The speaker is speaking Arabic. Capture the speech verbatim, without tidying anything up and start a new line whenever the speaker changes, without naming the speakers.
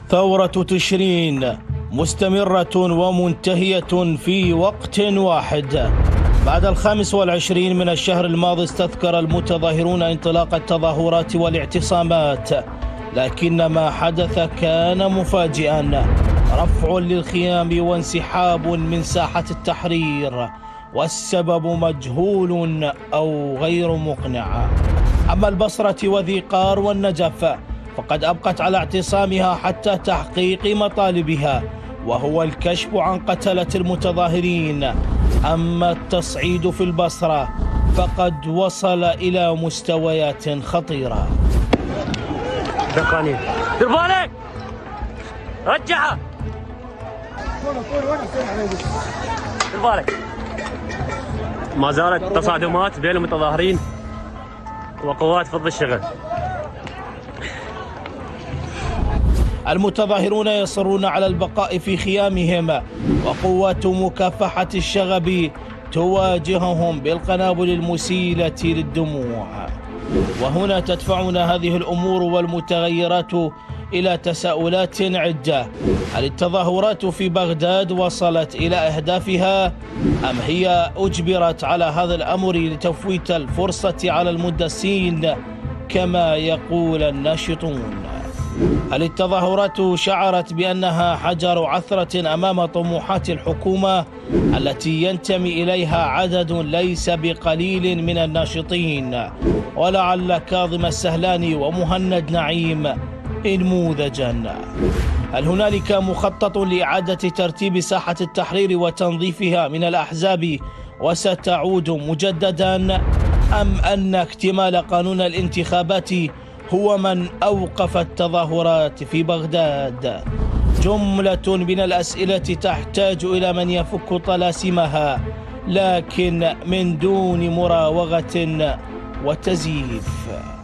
ثورة تشرين مستمرة ومنتهية في وقت واحد. بعد الخامس والعشرين من الشهر الماضي استذكر المتظاهرون انطلاق التظاهرات والاعتصامات، لكن ما حدث كان مفاجئا: رفع للخيام وانسحاب من ساحة التحرير، والسبب مجهول أو غير مقنع. أما البصرة وذي قار والنجف فقد أبقت على اعتصامها حتى تحقيق مطالبها، وهو الكشف عن قتلة المتظاهرين. أما التصعيد في البصرة فقد وصل إلى مستويات خطيرة.
دقانين دير بالك، رجعها، دير بالك. ما زالت تصادمات بين المتظاهرين وقوات فض الشغل.
المتظاهرون يصرون على البقاء في خيامهم، وقوات مكافحة الشغب تواجههم بالقنابل المسيلة للدموع. وهنا تدفعنا هذه الأمور والمتغيرات إلى تساؤلات عدة: هل التظاهرات في بغداد وصلت إلى أهدافها، أم هي أجبرت على هذا الأمر لتفويت الفرصة على المدسين كما يقول الناشطون؟ هل التظاهرات شعرت بأنها حجر عثرة أمام طموحات الحكومة التي ينتمي إليها عدد ليس بقليل من الناشطين، ولعل كاظم السهلاني ومهند نعيم نموذجا؟ هل هنالك مخطط لإعادة ترتيب ساحة التحرير وتنظيفها من الأحزاب وستعود مجددا، أم أن اكتمال قانون الانتخابات هو من أوقف التظاهرات في بغداد؟ جملة من الأسئلة تحتاج إلى من يفك طلاسمها، لكن من دون مراوغة وتزييف.